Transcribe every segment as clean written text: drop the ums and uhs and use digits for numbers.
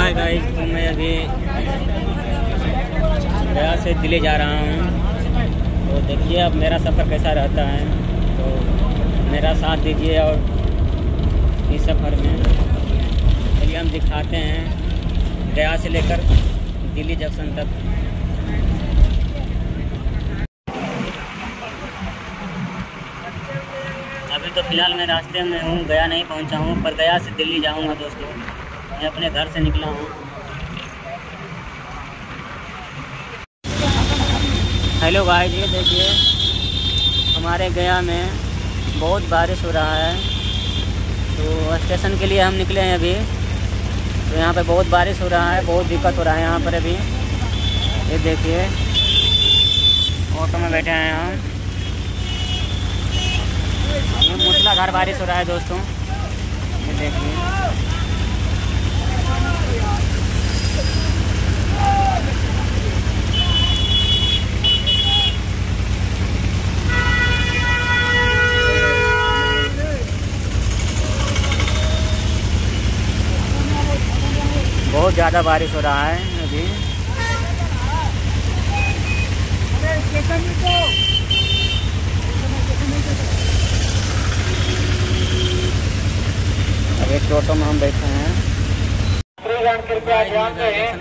Hi guys, तो मैं अभी गया से दिल्ली जा रहा हूँ। तो देखिए अब मेरा सफ़र कैसा रहता है, तो मेरा साथ दीजिए। और इस सफ़र में चलिए हम दिखाते हैं गया से लेकर दिल्ली जंक्शन तक। अभी तो फ़िलहाल मैं रास्ते में हूँ, गया नहीं पहुँचा हूँ, पर गया से दिल्ली जाऊँगा दोस्तों। मैं अपने घर से निकला हूँ। हेलो गाइस, ये देखिए हमारे गया में बहुत बारिश हो रहा है। तो स्टेशन के लिए हम निकले हैं अभी। तो यहाँ पे बहुत बारिश हो रहा है, बहुत दिक्कत हो रहा है यहाँ पर अभी। ये देखिए ऑटो में बैठे हैं हम। ये मूसलाधार बारिश हो रहा है दोस्तों, ये देखिए। बहुत ज़्यादा बारिश हो रहा है अभी। अब एक ऑटो में हम बैठे हैं। कृपया ध्यान दें,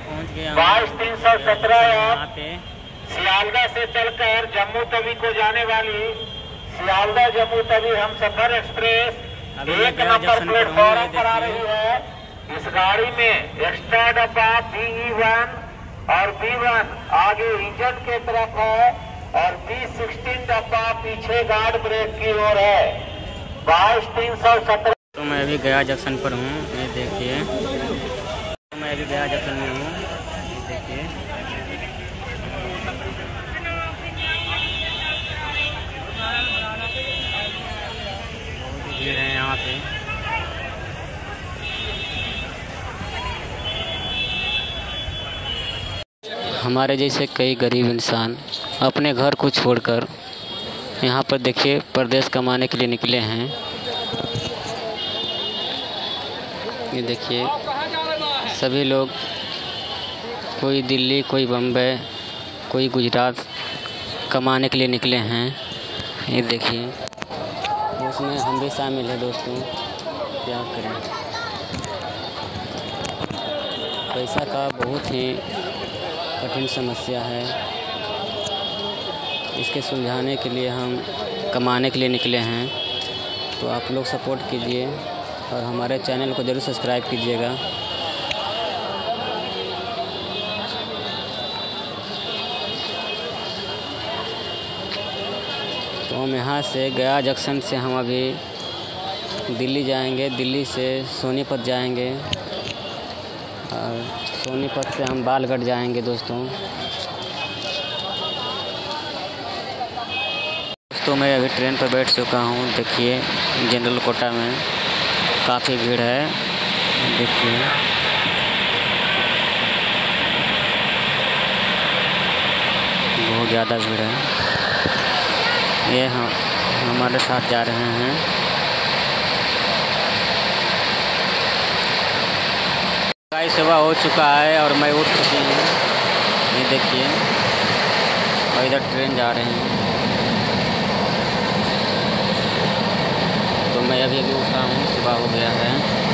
22-317 सियालदा से चलकर जम्मू तवी को जाने वाली Sealdah Jammu Tawi Humsafar express 1 number platform पर आ रही है। इस गाड़ी में एक्स्ट्रा डब्बा BE1 और B1 आगे इंजन के तरफ है और B16 डब्बा पीछे गार्ड ब्रेक की ओर है। 22-317। तो मैं अभी गया जंक्शन पर हूँ, ये देखिए। तो मैं अभी गया जंक्शन में हूँ, ये देखिए। बहुत भीड़ है यहाँ पे। हमारे जैसे कई गरीब इंसान अपने घर को छोड़कर यहाँ पर देखिए परदेश कमाने के लिए निकले हैं। ये देखिए सभी लोग, कोई दिल्ली, कोई बम्बई, कोई गुजरात कमाने के लिए निकले हैं। ये देखिए उसमें हम भी शामिल हैं दोस्तों। क्या करें, पैसा का बहुत ही कठिन समस्या है। इसके सुलझाने के लिए हम कमाने के लिए निकले हैं। तो आप लोग सपोर्ट कीजिए और हमारे चैनल को ज़रूर सब्सक्राइब कीजिएगा। तो हम यहाँ से गया जंक्शन से हम अभी दिल्ली जाएंगे, दिल्ली से सोनीपत जाएंगे और सोनीपत से हम बालगढ़ जाएंगे दोस्तों। मैं अभी ट्रेन पर बैठ चुका हूँ। देखिए जनरल कोटा में काफ़ी भीड़ है, देखिए। बहुत ज़्यादा भीड़ है। ये हम हमारे साथ जा रहे हैं। गाइस सुबह हो चुका है और मैं उठ चुकी हूँ, ये देखिए। और इधर ट्रेन जा रहे हैं। तो मैं अभी उठा हूँ, सुबह हो गया है।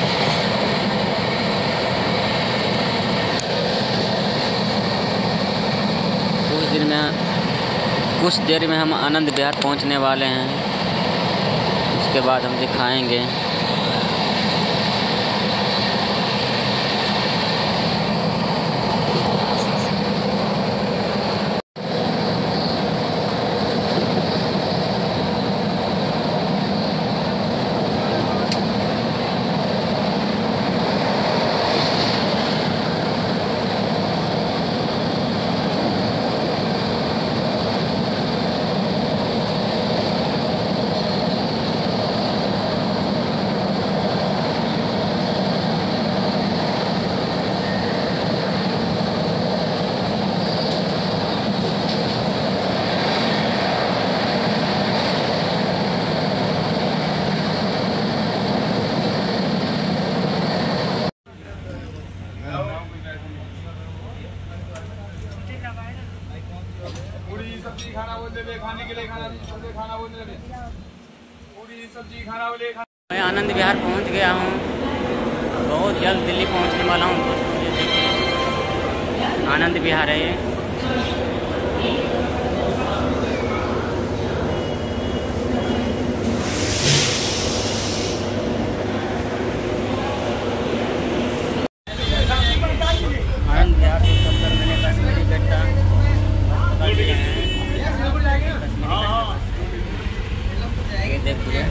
कुछ देर में हम आनंद विहार पहुँचने वाले हैं। उसके बाद हम दिखाएंगे। सब्जी खाना बोल दे, खाने के लिए खाना बोल दे, पूरी सब्जी खाना बोले। मैं आनंद विहार पहुंच गया हूं, बहुत जल्द दिल्ली पहुंचने वाला हूं दोस्तों। ये देखिए आनंद विहार है ये। आनंद विहार से चलकर मैंने कश्मीरी गड्ढा पकड़ लिए हैं। ये देखिए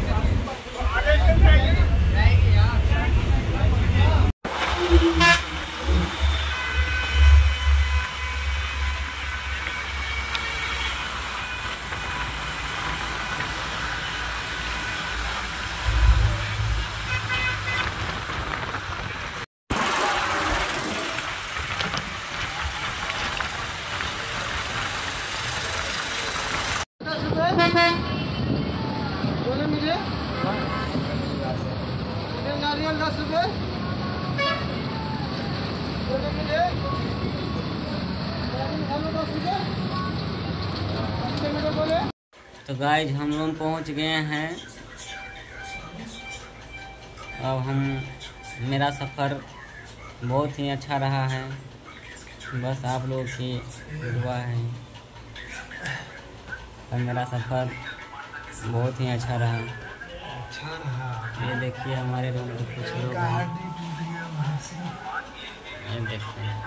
नारियल 10 रुपये। तो गाइज हम लोग पहुंच गए हैं। अब मेरा सफ़र बहुत ही अच्छा रहा है, बस आप लोग की दुआ है। और मेरा सफ़र बहुत ही अच्छा रहा। ये देखिए हमारे रूम में कुछ लोग हैं, ये देखते हैं।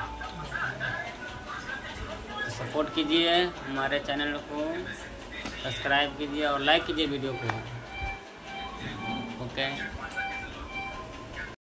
सपोर्ट कीजिए हमारे चैनल को, सब्सक्राइब कीजिए और लाइक कीजिए वीडियो को। ओके।